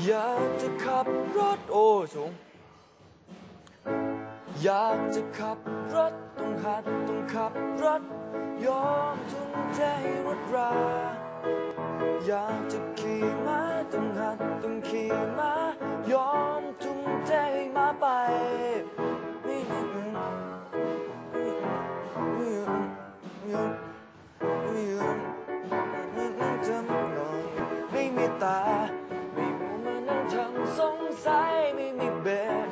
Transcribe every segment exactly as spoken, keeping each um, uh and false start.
อยากจะขับรถโอ้สูงอยากจะขับรถต้องหัดต้องขับรถยอมทุ่มเทให้รถราอยากจะขี่ม้าต้องหัดต้องขี่ม้ายอมทุ่มเทให้ม้าไปไม่มีเงินไม่มีเงินไม่มีเงินไม่มีเงินไม่จำนองไม่มีตาไม่มัวมานั่งทำสงสัยไม่มีเบรก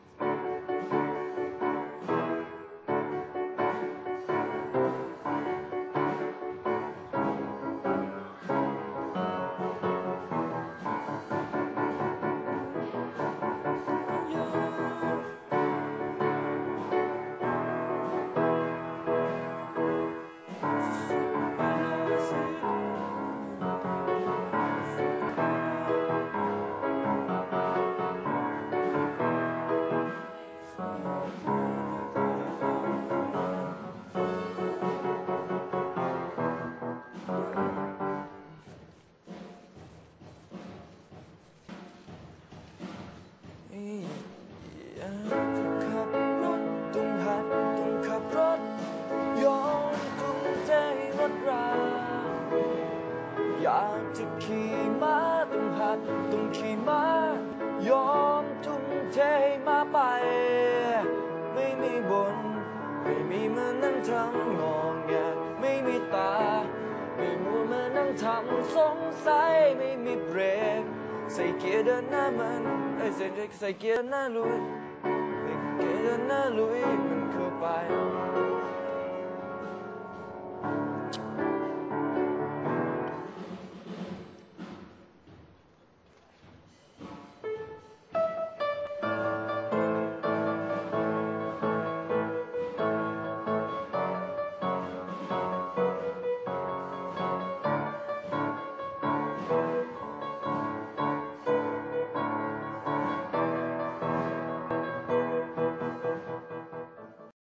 อยากจะขี่ม้าต้องหัดต้องขี่ม้ายอมทุ่มเทให้ม้าไปไม่มีบนไม่มีมานั่งทำงองแงไม่มีตาไม่มัวมานั่งทำสงสัยไม่มีเบรกใส่เกียร์เดินหน้ามันใส่ใส่เกียร์หน้าลุยใส่เกียร์เดินหน้าลุยมันเข้าไป